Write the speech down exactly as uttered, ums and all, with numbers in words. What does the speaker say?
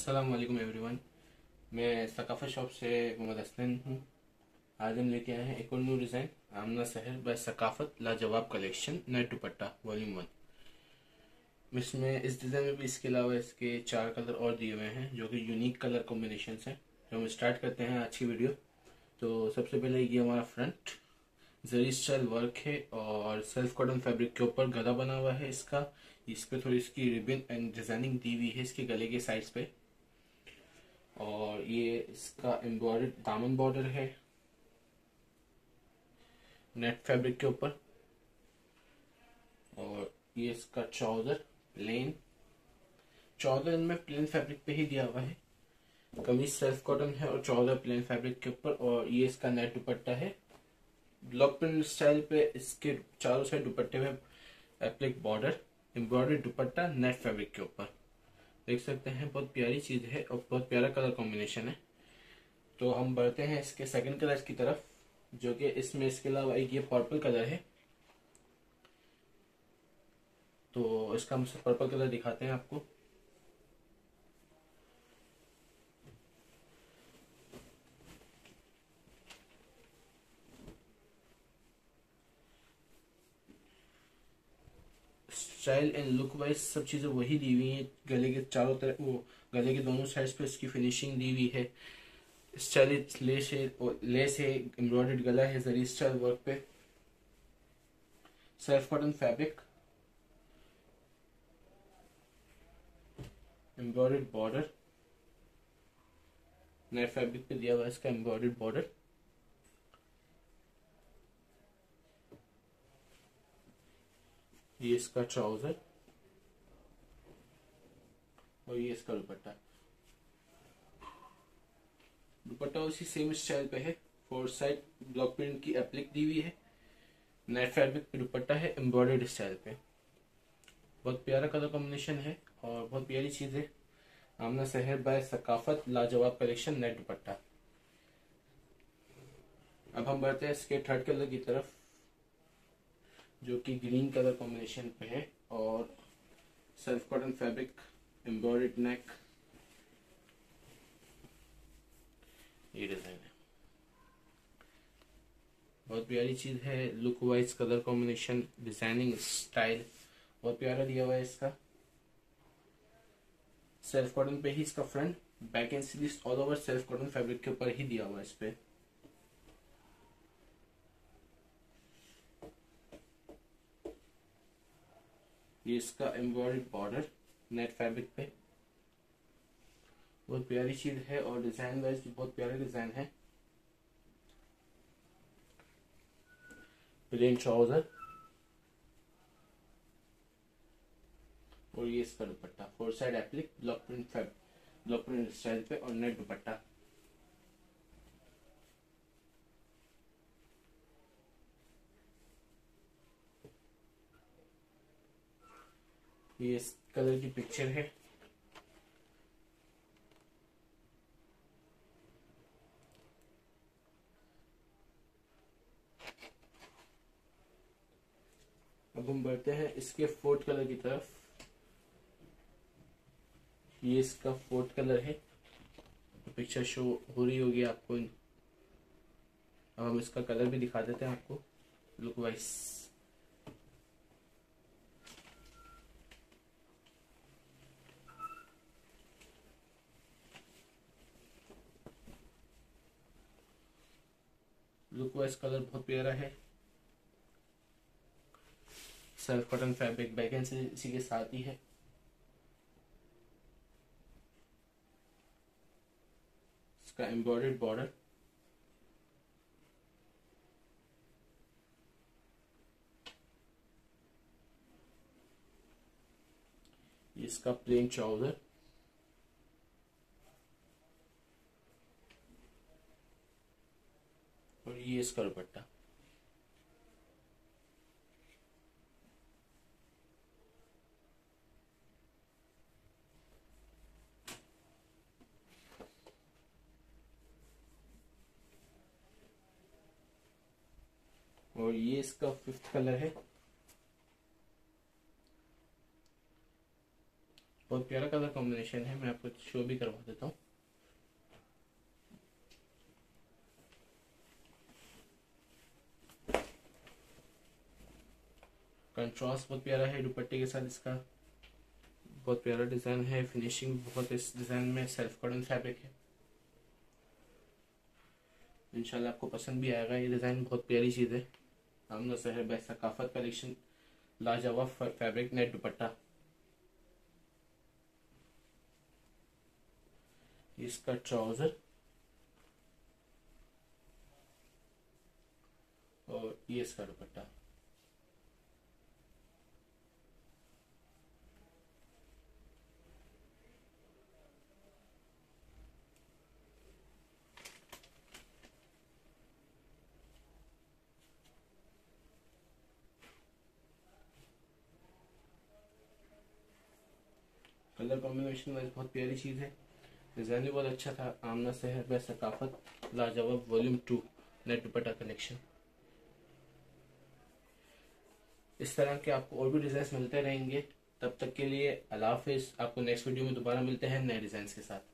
अस्सलाम वालेकुम एवरीवन। मैं सकाफा शॉप से मोहम्मद असलम हूँ। आज हम लेके आए हैं एक और न्यू डिज़ाइन, आमना शहर बाय सकाफत लाजवाब collection net dupatta volume one. इसमें इस डिज़ाइन में भी इसके अलावा इसके चार कलर और दिए हुए हैं जो कि यूनिक कलर कॉम्बिनेशन हैं। तो हम स्टार्ट करते हैं आज की वीडियो। तो सबसे पहले ये हमारा फ्रंट जरी स्टाइल वर्क है और सेल्फ कॉटन फैब्रिक के ऊपर गला बना हुआ है इसका। इस पे थोड़ी इसकी रिबन एंड डिजाइनिंग दी हुई है इसके गले के साइड्स पे। और ये इसका एम्ब्रॉयडर्ड दामन बॉर्डर है नेट फैब्रिक के ऊपर। और ये इसका ट्राउजर प्लेन ट्राउजर इनमें प्लेन फैब्रिक पे ही दिया हुआ है। कमीज सेल्फ कॉटन है और ट्राउजर प्लेन फैब्रिक के ऊपर। और ये इसका नेट दुपट्टा है ब्लॉक प्रिंट स्टाइल पे। इसके चारों साइड दुपट्टे में applique border embroidered dupatta net fabric के ऊपर देख सकते हैं। बहुत प्यारी चीज है और बहुत प्यारा कलर कॉम्बिनेशन है। तो हम बढ़ते हैं इसके सेकंड कलर की तरफ, जो कि इसमें इसके अलावा एक ये पर्पल कलर है। तो इसका हम पर्पल कलर दिखाते हैं आपको। स्टाइल एंड लुक वाइज सब चीजें वही दी हुई हैं। गले के चारों तरफ वो गले के दोनों साइड्स पे इसकी फिनिशिंग दी हुई है। स्टाइलिश लेस है और लेस है, एम्ब्रॉयडर्ड गला है जरी स्टाइल वर्क पे। Self cotton fabric, embroidered border net fabric पे दिया हुआ है इसका एम्ब्रॉयडर्ड बॉर्डर। ये इसका ट्राउजर और ये इसका दुपट्टा। दुपट्टा उसी सेम स्टाइल पे है। फोर साइड ब्लॉक प्रिंट की एप्लिक दी हुई है। नेट फैब्रिक पे दुपट्टा है एम्ब्रॉयडर्ड स्टाइल पे। बहुत प्यारा कलर कॉम्बिनेशन है और बहुत प्यारी चीज है। आमना शहर बाय सकाफत लाजवाब कलेक्शन नेट दुपट्टा। अब हम बढ़ते हैं इसके थर्ड कलर की तरफ, जो कि ग्रीन कलर कॉम्बिनेशन पे है और self cotton fabric embroidered neck. ये डिजाइन है, बहुत प्यारी चीज है। Look wise colour combination designing style बहुत प्यारा दिया हुआ है इसका। सेल्फ कॉटन पे ही इसका front back and sleeves all over self cotton fabric के ऊपर ही दिया हुआ है इस पे। ये इसका एम्ब्रॉयडर्ड बॉर्डर नेट फैब्रिक पे। बहुत प्यारी चीज है और डिजाइन वाइज भी बहुत प्यारा डिजाइन है। प्लेन ट्राउजर और ये इसका dupatta four side applique block print fab block print style पे और नेट दुपट्टा। ये इस कलर की पिक्चर है। अब हम बढ़ते हैं इसके फोर्थ कलर की तरफ। ये इसका फोर्थ कलर है, पिक्चर शो हो रही होगी आपको। अब हम इसका कलर भी दिखा देते हैं आपको look wise. Look wise colour बहुत प्यारा है। Self cotton fabric back end से इसी के साथ ही है। इसका एम्ब्रॉयडर्ड बॉर्डर, इसका प्लेन ट्राउजर और ये इसका दुपट्टा। और ये इसका फिफ्थ कलर है। बहुत प्यारा कलर कॉम्बिनेशन है, मैं आपको शो भी करवा देता हूँ। कंट्रास्ट बहुत प्यारा है दुपट्टे के साथ, इसका बहुत प्यारा डिजाइन है, फिनिशिंग बहुत इस डिजाइन में सेल्फ कॉटन फैब्रिक है। इंशाल्लाह आपको पसंद भी आएगा, ये डिजाइन बहुत प्यारी चीज है। आमना शहर बाय सकाफत कलेक्शन, लाजवाब फैब्रिक नेट दुपट्टा, इसका ट्राउजर और ये इसका दुपट्टा। कलर कॉम्बिनेशन वाइज बहुत प्यारी चीज है, डिजाइन भी बहुत अच्छा था। आमना शहर बाय सकाफत लाजवाब volume two net dupatta collection. इस तरह के आपको और भी डिजाइन मिलते रहेंगे। तब तक के लिए अल्लाह हाफिज। आपको नेक्स्ट वीडियो में दोबारा मिलते हैं नए डिजाइन के साथ।